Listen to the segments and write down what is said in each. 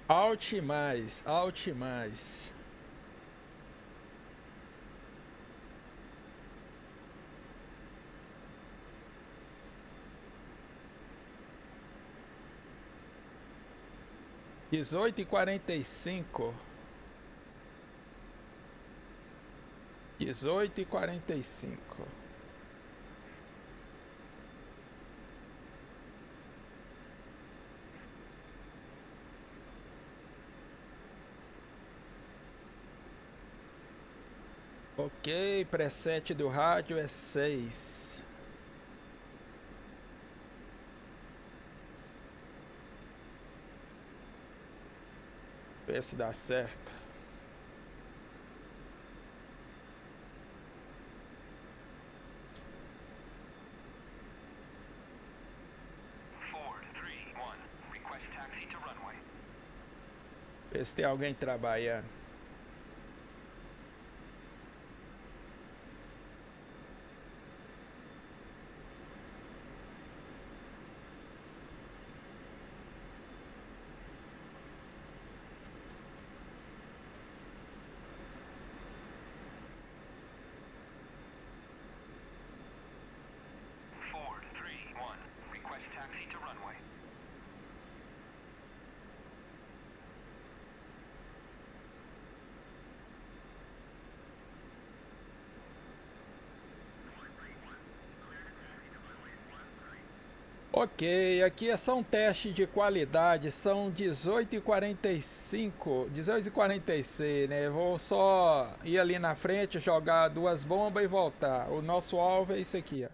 Alt mais, alt mais. Dezoito e 45. 18h45. Ok, preset do rádio é 6. Vê se dá certo. Vê se tem alguém trabalhando. Ok, aqui é só um teste de qualidade, são 18h45, 18h46, né? Vou só ir ali na frente, jogar duas bombas e voltar. O nosso alvo é isso aqui, ó.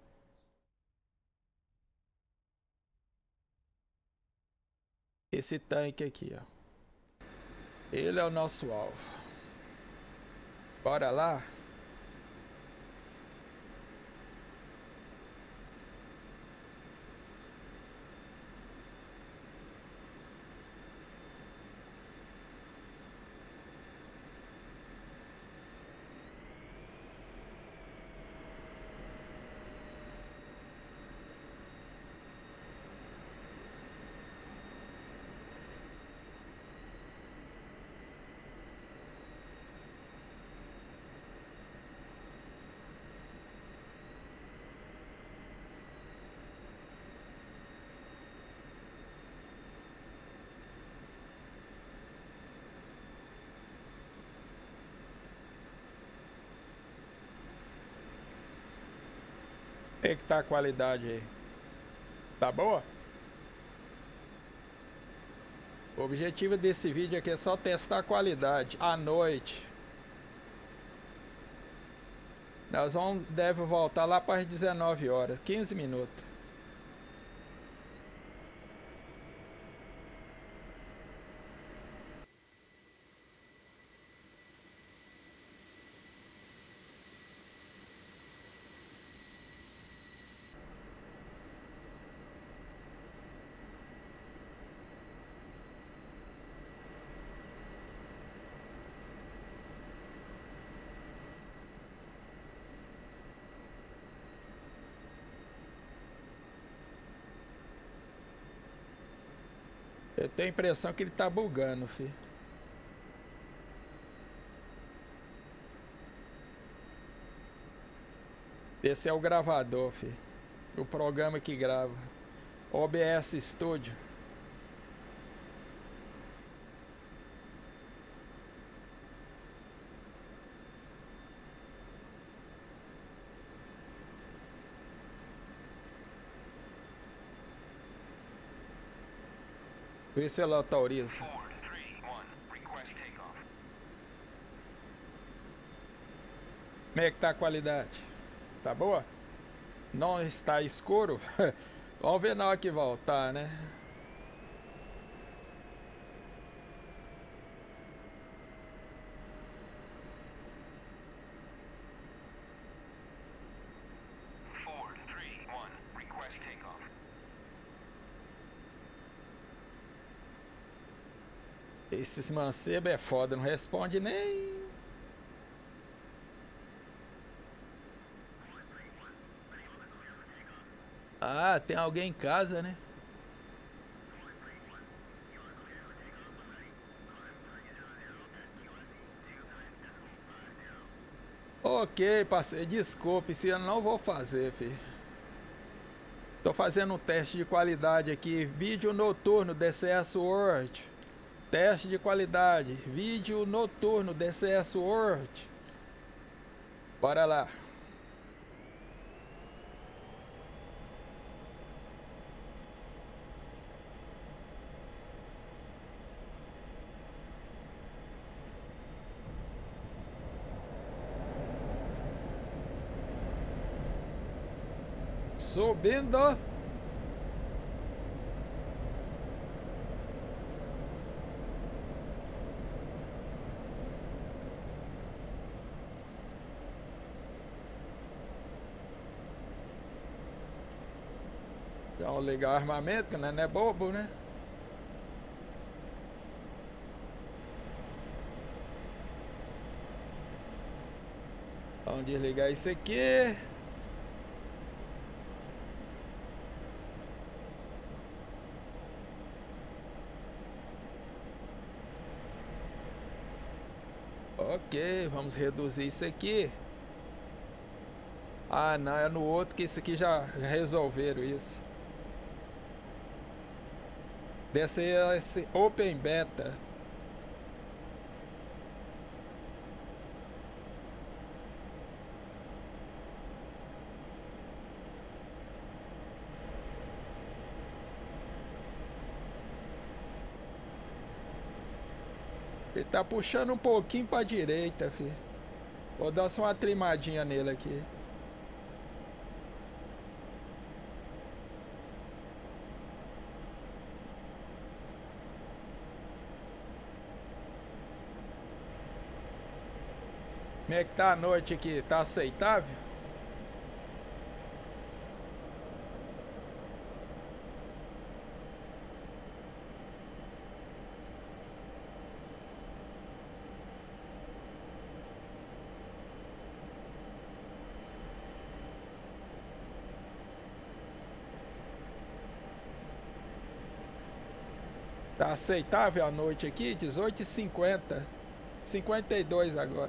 Esse tanque aqui, ó. Ele é o nosso alvo. Bora lá? Como é que tá a qualidade aí? Tá boa? O objetivo desse vídeo aqui é só testar a qualidade à noite. Nós vamos, deve voltar lá para as 19 horas, 15 minutos. Eu tenho a impressão que ele tá bugando, fi. Esse é o gravador, fi. O programa que grava. OBS Studio. Vê se ela autoriza. Como é que tá a qualidade? Tá boa? Não está escuro? Vamos ver na hora que voltar, né? Esses mancebos é foda, não responde nem. Ah, tem alguém em casa, né? Ok, parceiro, desculpe, se eu não vou fazer, filho. Tô fazendo um teste de qualidade aqui, vídeo noturno DCS World. Teste de qualidade, vídeo noturno DCS World. Bora lá. Subindo. Vamos ligar o armamento, que não é bobo, né? Vamos desligar isso aqui. Ok, vamos reduzir isso aqui. Ah, não, é no outro que isso aqui já resolveram isso. Desse esse Open Beta. Ele tá puxando um pouquinho pra direita, filho. Vou dar só uma trimadinha nele aqui. Como é que tá a noite aqui? Tá aceitável? Tá aceitável a noite aqui? 18h50. 52 agora.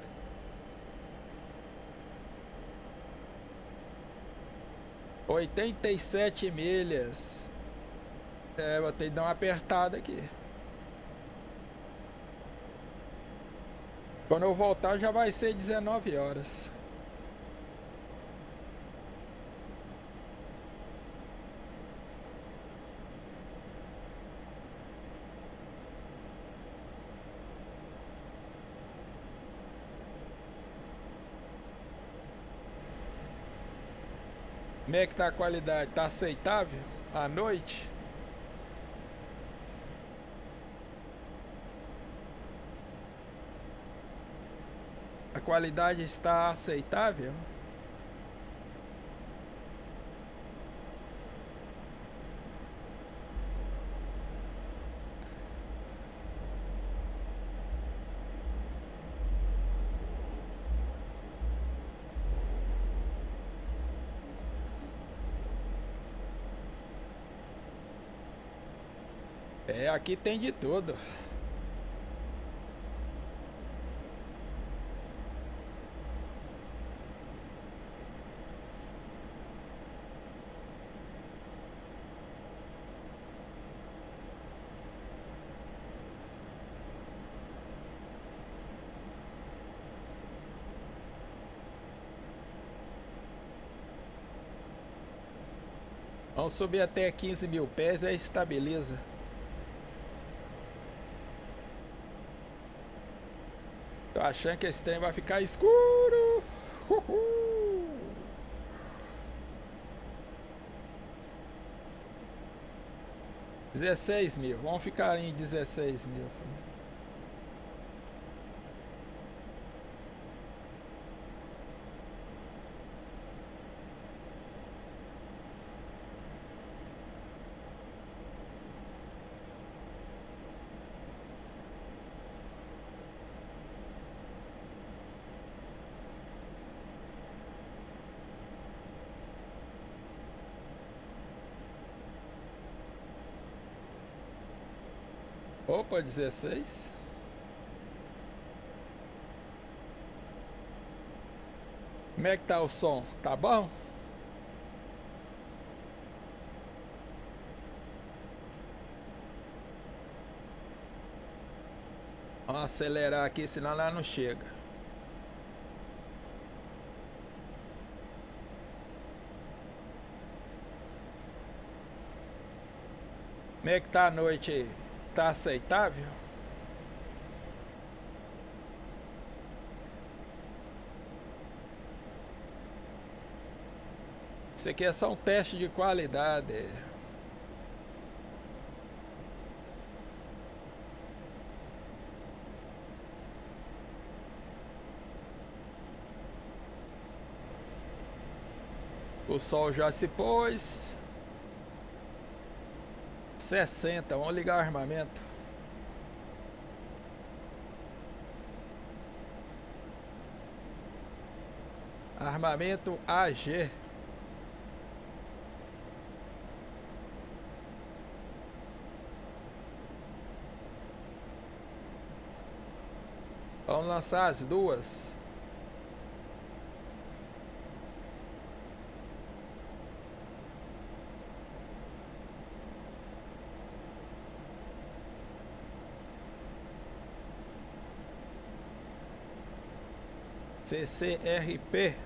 $87 milhas. É, vou ter que dar uma apertada aqui. Quando eu voltar já vai ser 19 horas. Como é que tá a qualidade? Tá aceitável? À noite? A qualidade está aceitável? É, aqui tem de tudo. Vamos subir até 15 mil pés, aí estabiliza. Tô achando que esse trem vai ficar escuro. Uhul. 16 mil, vamos ficar em 16 mil. Opa, 16. Como é que tá o som? Tá bom? Vamos acelerar aqui, senão lá não chega. Como é que tá a noite aí? Tá aceitável? Isso aqui é só um teste de qualidade. O sol já se pôs. 60, vamos ligar o armamento. Armamento AG. Vamos lançar as duas. CCRP.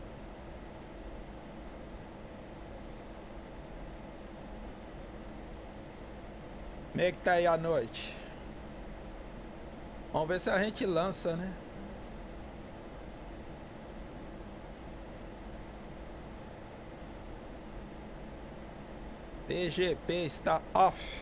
Como é que tá aí a noite? Vamos ver se a gente lança, né? TGP está off.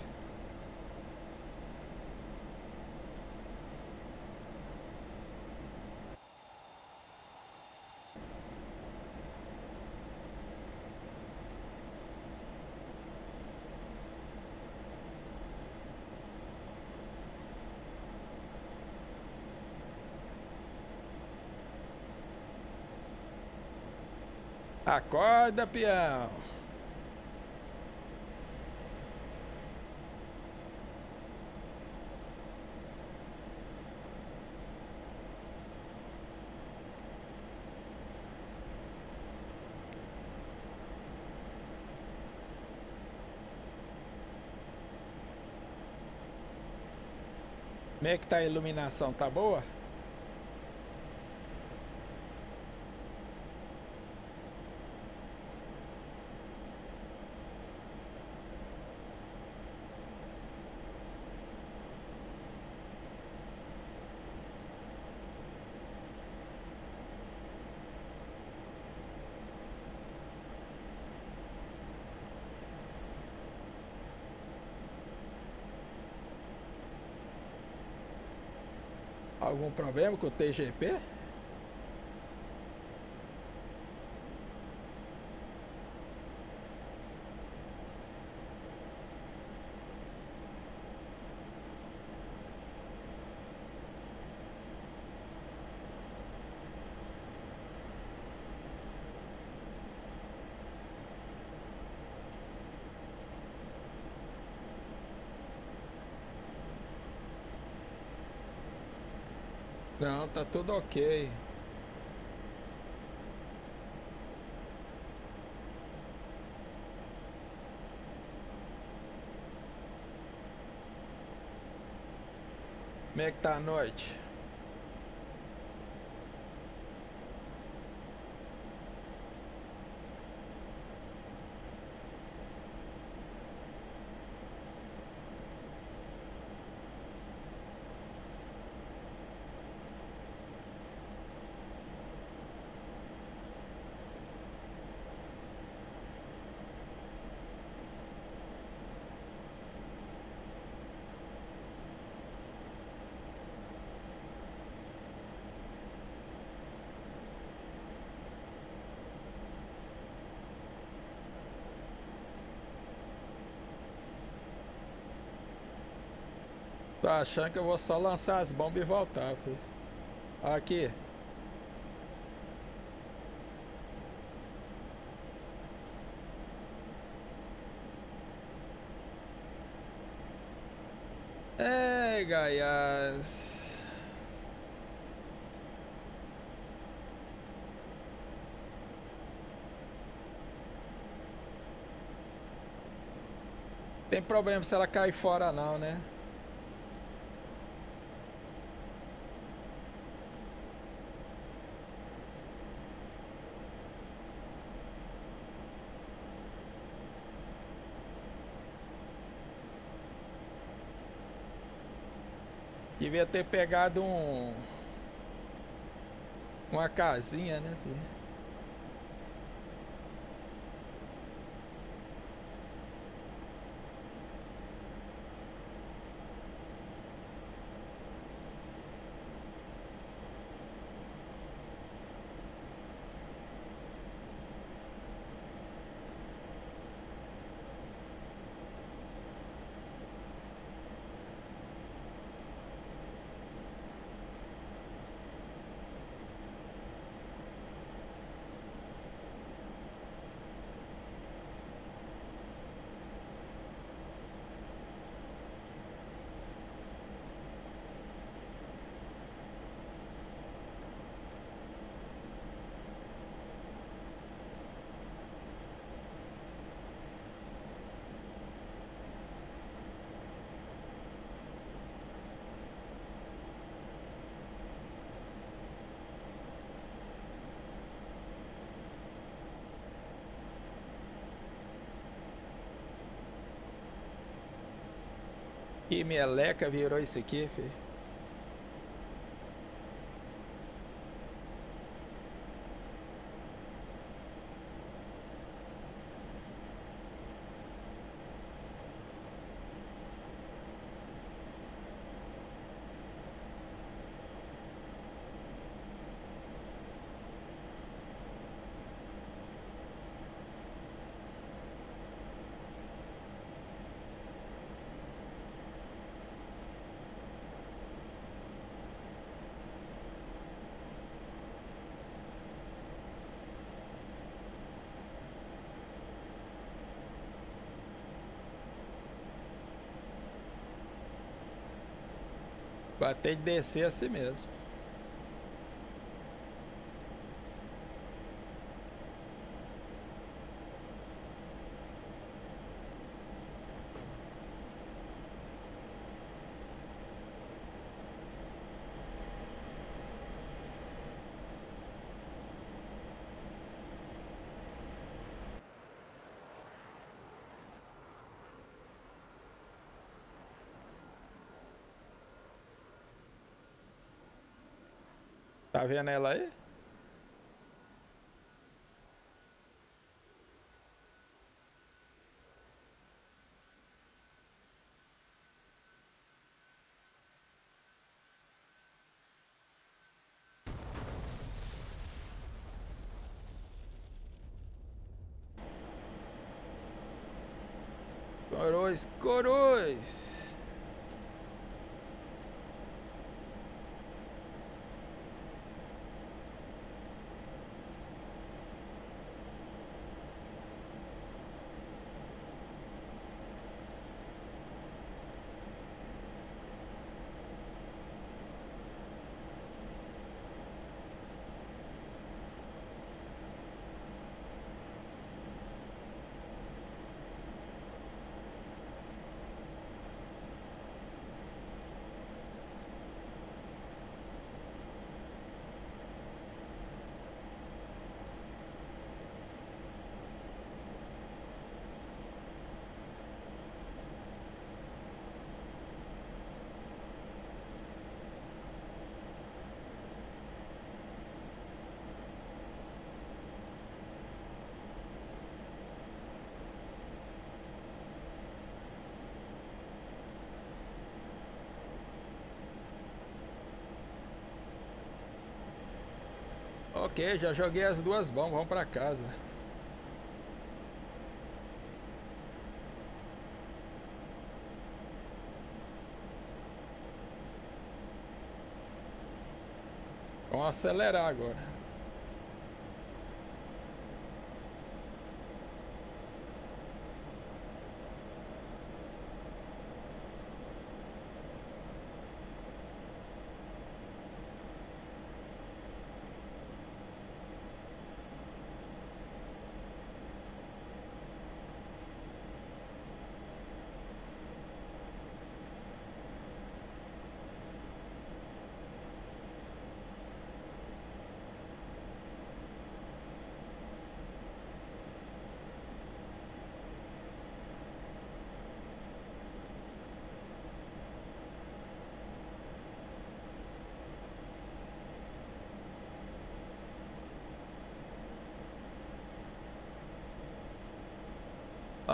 Acorda, peão. Como é que tá a iluminação? Tá boa? Algum problema com o TGP? Não, tá tudo ok. Como é que tá a noite? Tô achando que eu vou só lançar as bombas e voltar, filho. Aqui. Ei, Gaiás. Tem problema se ela cair fora não, né? Devia ter pegado uma casinha, né, filho? Que meleca virou isso aqui, filho. Vai ter de descer assim mesmo. Tá vendo ela aí? Corois, corois. Ok, já joguei as duas bombas, vamos pra casa. Vamos acelerar agora.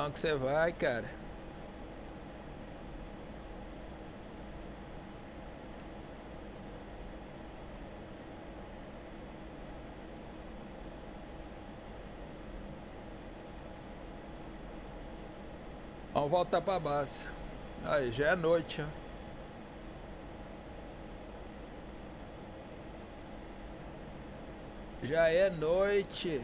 que você vai, cara? Vamos voltar pra base. Aí, já é noite, ó. Já é noite.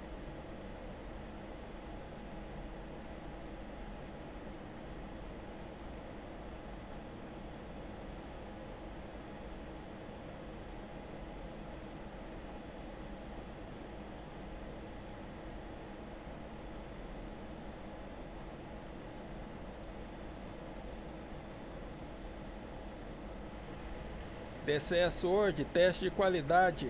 DCS Word, teste de qualidade.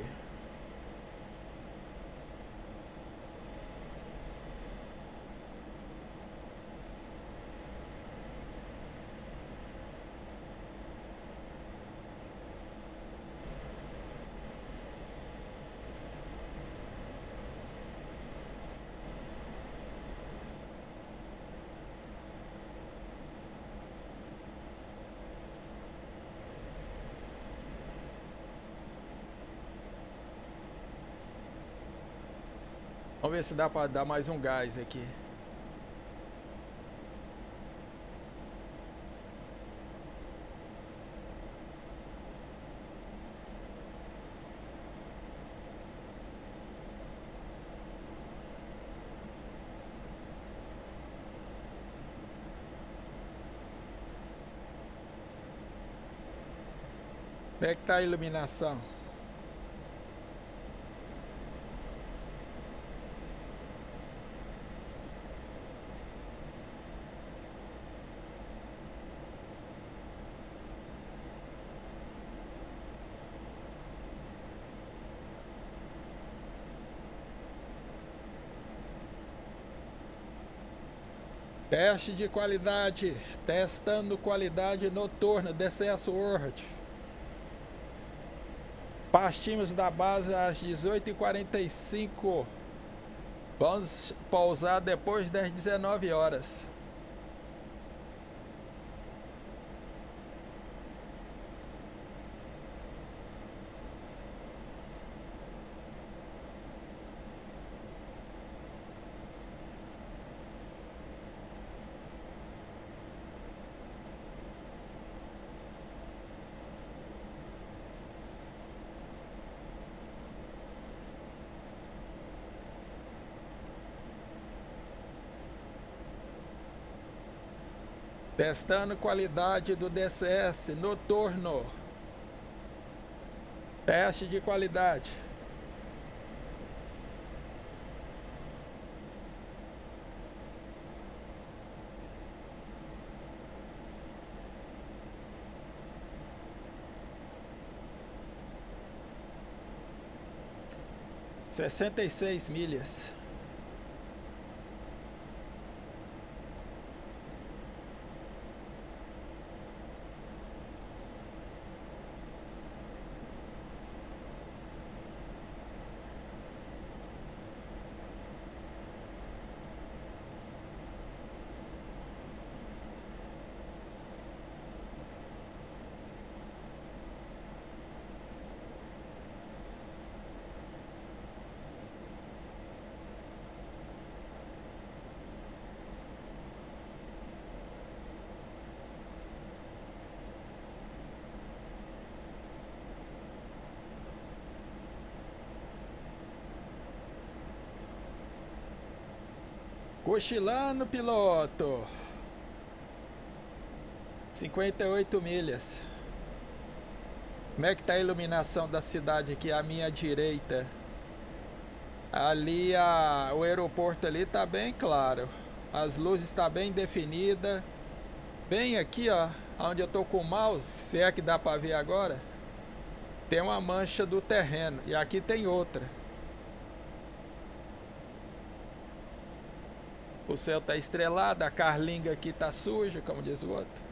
Vamos ver se dá pra dar mais um gás aqui. Como é que tá a iluminação? Teste de qualidade. Testando qualidade noturna. DCS Word. Partimos da base às 18h45. Vamos pousar depois das 19 horas. Testando qualidade do DCS noturno. Teste de qualidade. Sessenta e seis milhas. Cochilando, piloto. 58 milhas. Como é que tá a iluminação da cidade aqui à minha direita? Ali o aeroporto ali tá bem claro. As luzes tá bem definida. Bem aqui, ó, onde eu tô com o mouse, se é que dá para ver agora, tem uma mancha do terreno e aqui tem outra. O céu tá estrelado, a carlinga aqui tá suja, como diz o outro.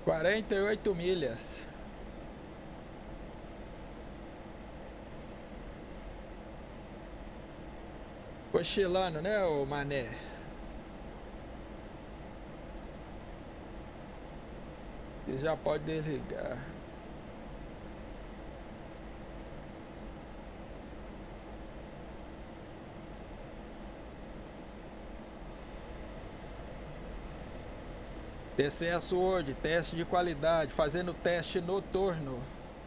48 milhas. Cochilando, né, ô mané? Você já pode desligar. DCS World, teste de qualidade, fazendo teste noturno.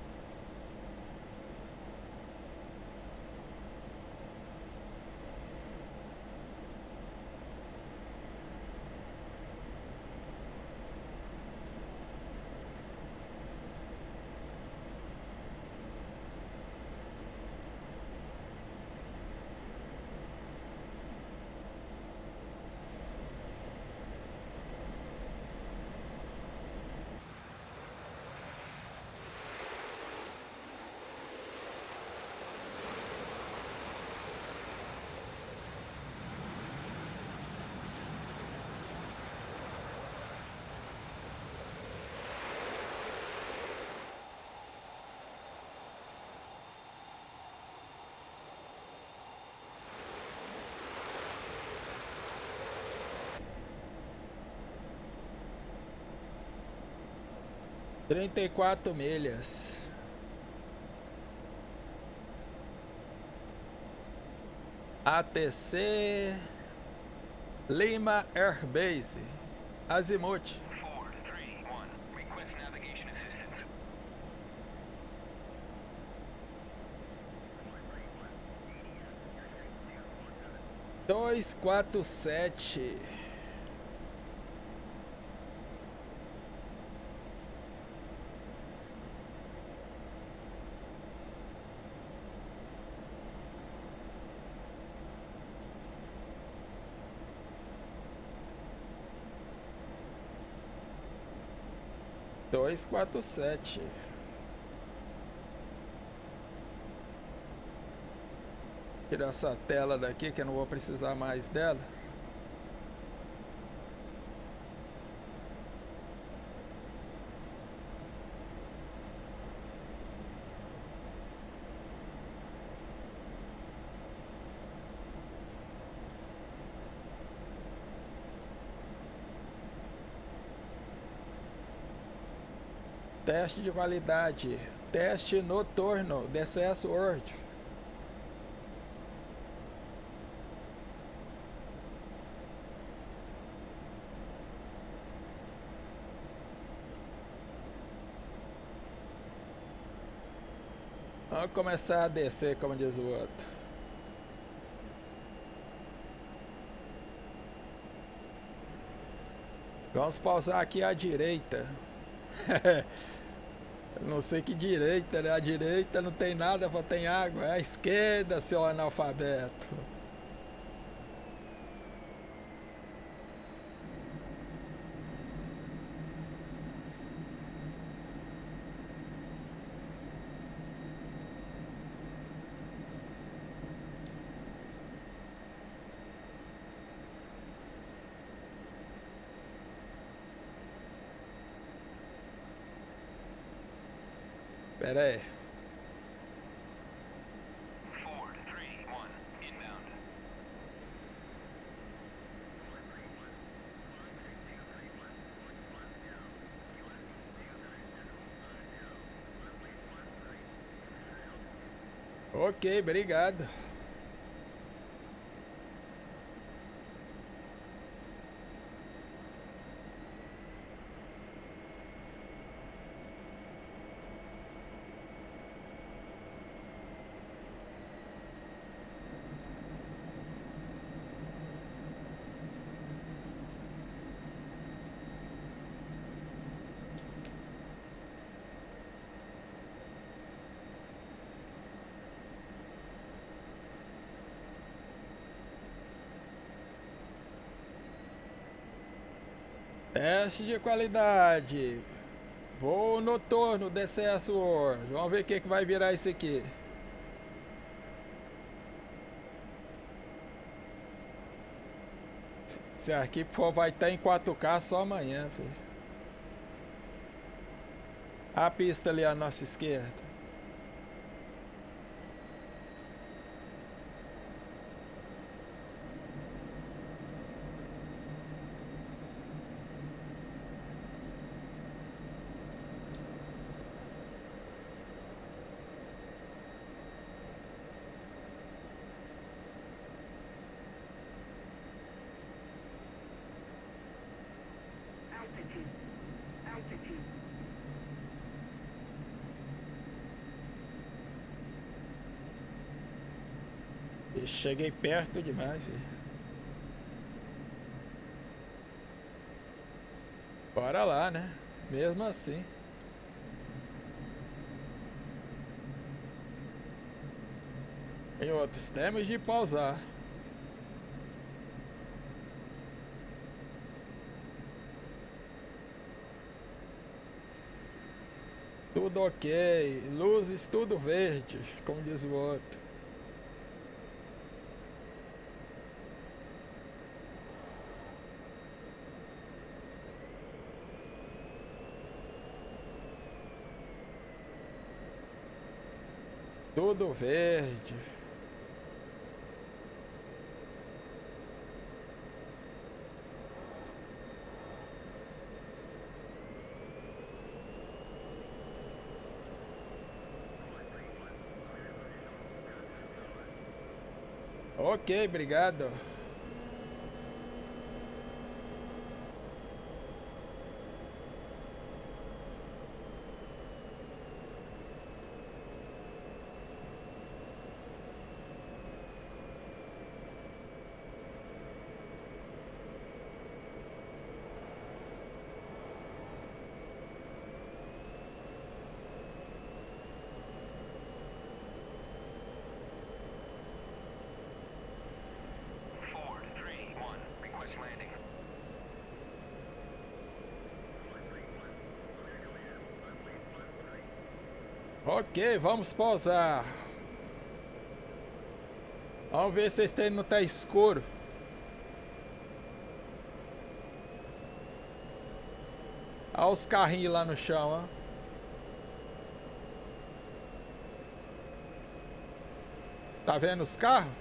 Trinta e quatro milhas. ATC Lima Air Base, Azimuth. 431, request navigation assistance. 247. Dois, quatro, sete. Tirar essa tela daqui que eu não vou precisar mais dela. Teste de qualidade. Teste noturno. DCS World. Vamos começar a descer, como diz o outro. Vamos pausar aqui à direita. Não sei que direita, né? A direita não tem nada, só tem água. É a esquerda, seu analfabeto. Pera aí. 431, inbound. Ok, obrigado. Teste de qualidade. Voo noturno, DCS World. Vamos ver o que vai virar isso aqui. Esse arquivo vai estar em 4K só amanhã, filho. A pista ali à nossa esquerda. E cheguei perto demais, filho. Bora lá, né? Mesmo assim. Em outros, temos de pausar. Tudo ok. Luzes tudo verde, como diz o outro. Tudo verde. Ok, obrigado. Ford 3-1. Request landing. Ok, vamos pausar. Vamos ver se esse trem não tá escuro. Olha os carrinhos lá no chão, ó. Tá vendo os carros?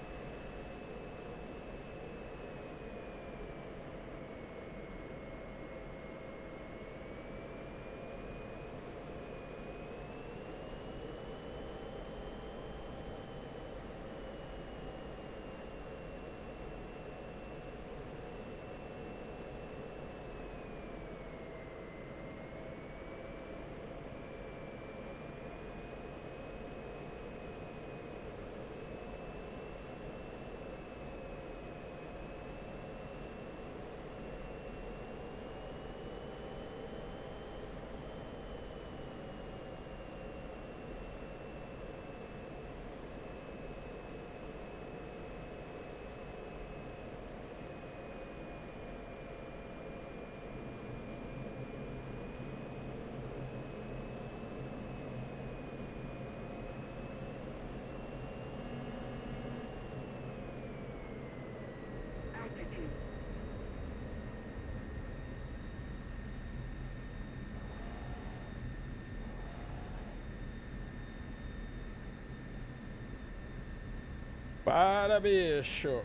Para, bicho.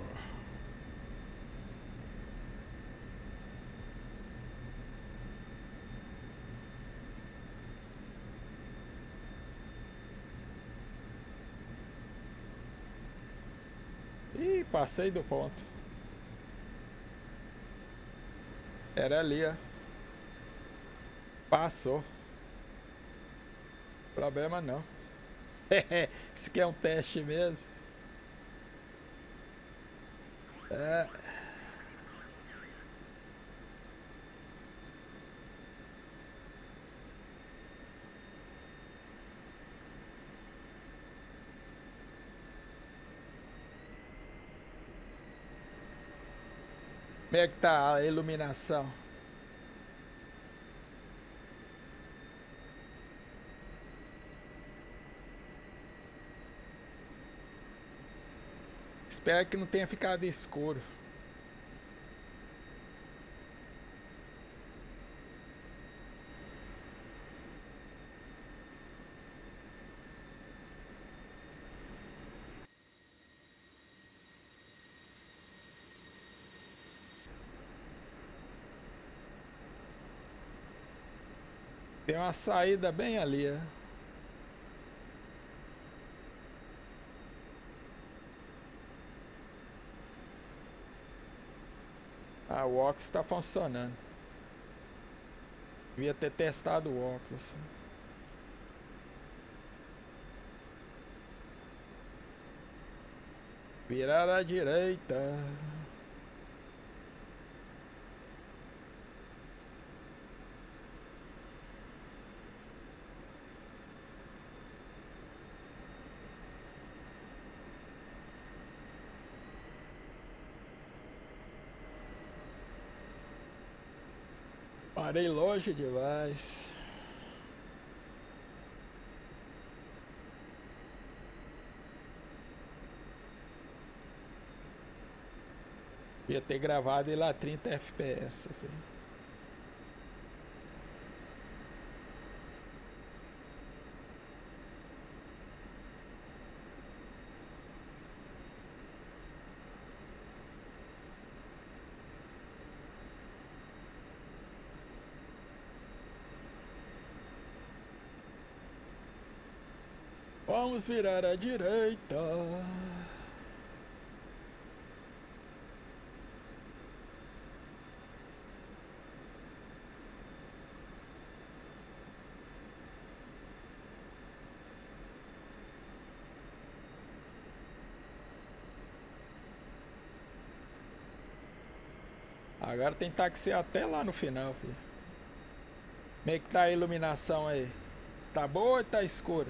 Ih, passei do ponto. Era ali, ó. Passou. Problema não. Isso aqui é um teste mesmo. É. Como é que tá a iluminação? Espero que não tenha ficado escuro. Tem uma saída bem ali, ó. Ah, o óculos está funcionando. Devia ter testado o óculos. Virar à direita. Parei longe demais. Ia ter gravado ele a 30 FPS, filho. Vamos virar à direita. Agora tem táxi até lá no final, filho. Como é que tá a iluminação aí? Tá boa ou tá escura?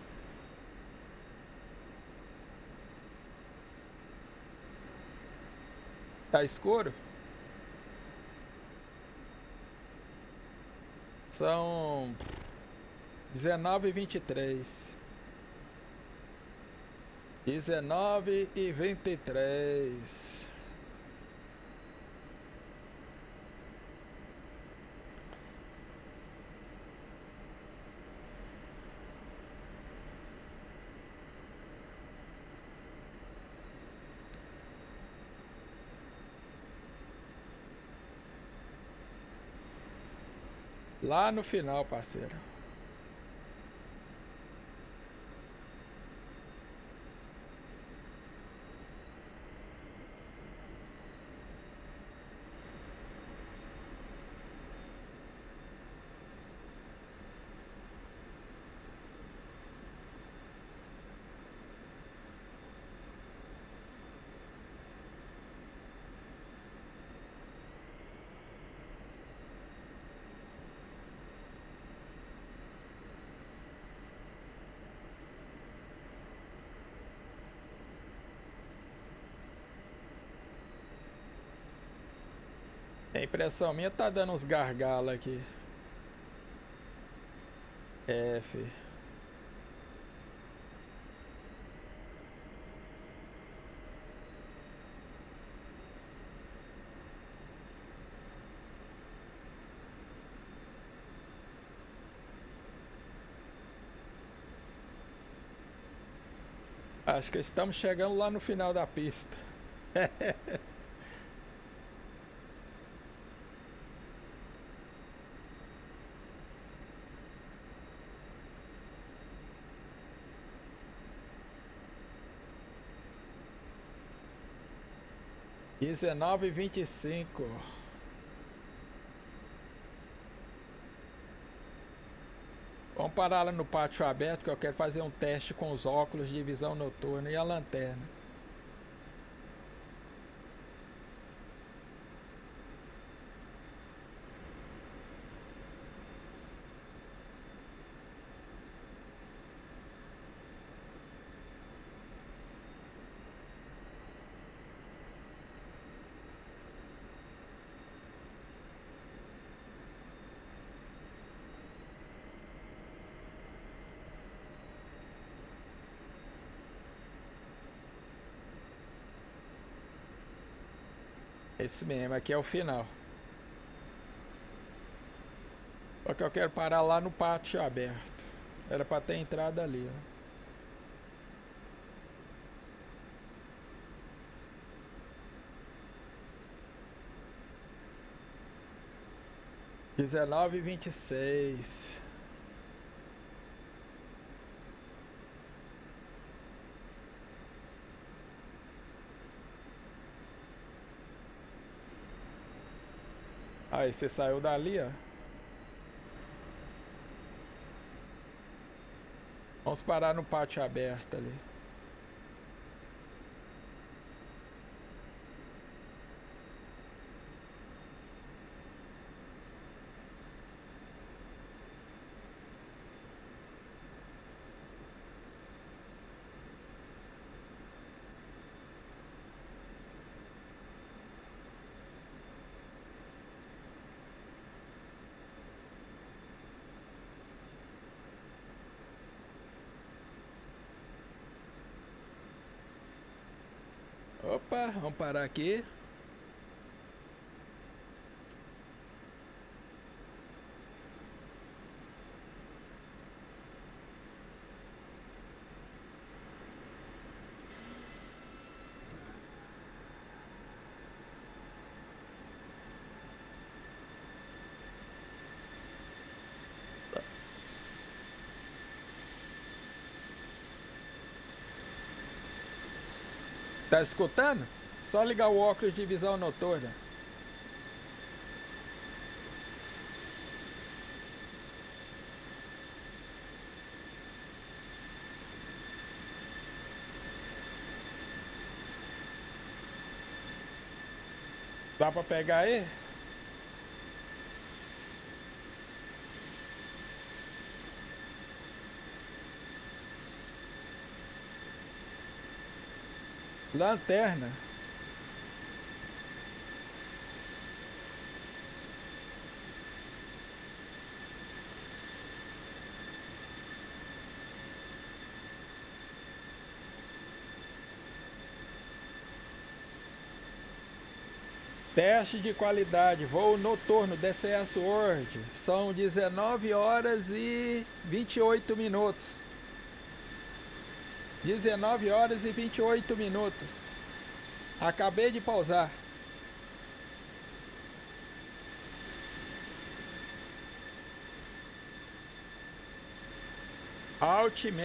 Tá escuro? São 19h23. 19h23. Lá no final, parceiro. A impressão minha tá dando uns gargalos aqui. F. Acho que estamos chegando lá no final da pista. 19h25. Vamos parar lá no pátio aberto que eu quero fazer um teste com os óculos de visão noturna e a lanterna. Esse mesmo, aqui é o final. Só que eu quero parar lá no pátio aberto. Era pra ter entrada ali, ó. 19h26. Aí você saiu dali, ó. Vamos parar no pátio aberto ali. Opa, vamos parar aqui. Tá escutando? Só ligar o óculos de visão noturna. Dá pra pegar aí? Lanterna. Teste de qualidade, voo noturno, DCS World. São 19 horas e 28 minutos. 19 horas e 28 minutos. Acabei de pausar. Altimetric.